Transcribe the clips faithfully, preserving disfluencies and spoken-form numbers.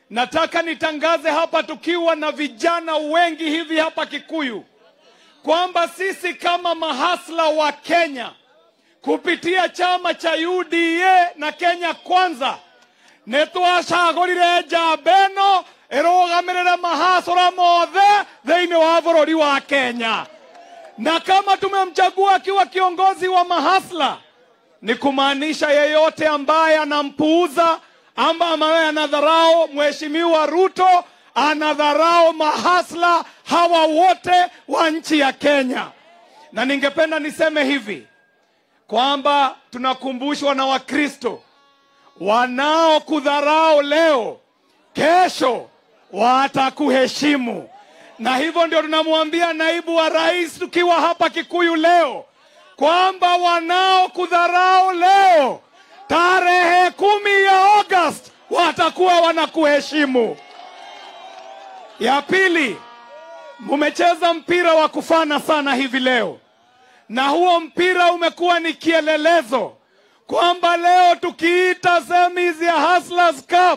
nataka nitangaze hapa tukiwa na vijana wengi hivi hapa Kikuyu, kwamba sisi kama mahasla wa Kenya kupitia chama cha U D A na Kenya Kwanza netwacagurire njambeno irugamirire mahasla mothe thiini wa bururi wa Kenya. Na kama tumemchagua akiwa kiongozi wa mahasla, ni kumaanisha yeyote ambaye anampuuza ama ambaye anadharau Mheshimiwa Ruto anadharau mahasla hawa wote wa nchi ya Kenya. Na ningependa niseme hivi kwamba tunakumbushwa na Wakristo, wanao kudharau leo, kesho watakuheshimu. Na hivyo ndio tunamwambia naibu wa rais tukiwa hapa Kikuyu leo, kwamba wanao kudharau leo, tarehe kumi ya August watakuwa wanakuheshimu. Ya pili, mumecheza mpira wa kufana sana hivi leo, na huo mpira umekuwa ni kielelezo kwamba leo tukiita semis ya Hustlers Cup,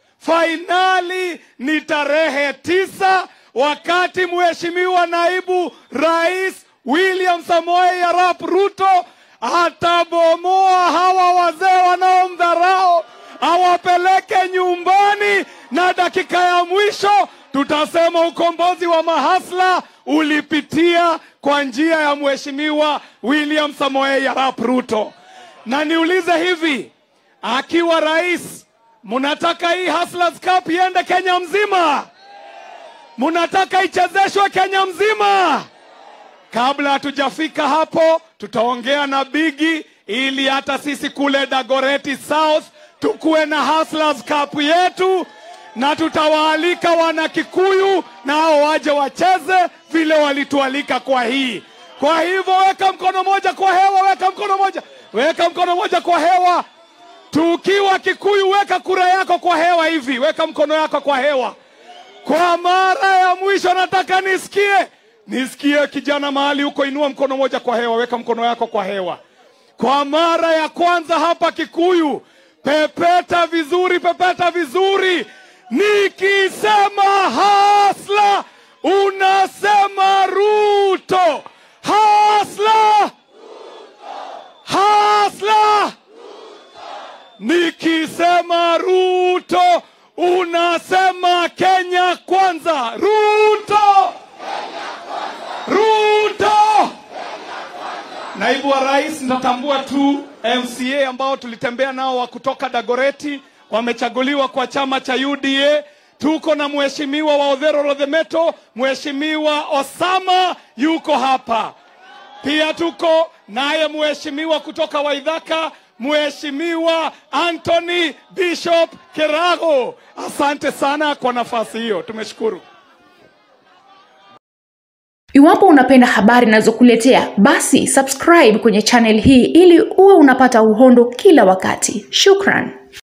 finali ni tarehe tisa, wakati Mheshimiwa naibu rais William Samoei Arap Ruto atabomoa hawa wazee wanaomdharau, awapeleke nyumbani, na dakika ya mwisho tutasema ukombozi wa mahasla ulipitia kwa njia ya Mheshimiwa William Samoei Arap Ruto. Na niulize hivi, akiwa rais, munataka hii Hustlers Cup iende Kenya mzima? Munataka ichezeshwe Kenya mzima? Kabla hatujafika hapo, tutaongea na Bigi ili hata sisi kule Dagoretti South tukue na Hustlers Cup yetu, na tutawaalika wana Kikuyu nao waje wacheze vile walitualika kwa hii. Kwa hivyo weka mkono moja kwa hewa, weka mkono moja, weka mkono moja kwa hewa. Tukiwa Kikuyu, weka kura yako kwa hewa hivi, weka mkono yako kwa hewa. Kwa mara ya mwisho nataka nisikie, nisikie kijana mahali huko, inua mkono moja kwa hewa, weka mkono yako kwa hewa. Kwa mara ya kwanza hapa Kikuyu, pepeta vizuri, pepeta vizuri. Nikisema hasla, unasema Ruto. Hasla! Hasla! Nikisema Ruto, unasema Kenya Kwanza. Ruto! Ruto! Naibu wa rais, nitatambua tu M C A ambao tulitembea nao wa kutoka Dagoretti, wamechaguliwa kwa chama cha U D A. Tuko na Mheshimiwa wa Odhero Rodhemeto, Mheshimiwa Osama yuko hapa. Pia tuko naye Mheshimiwa kutoka Waithaka, Mheshimiwa Anthony Bishop Kerago. Asante sana kwa nafasi hiyo, tumeshukuru. Iwapo unapenda habari ninazokuletea, basi subscribe kwenye channel hii ili uwe unapata uhondo kila wakati. Shukran.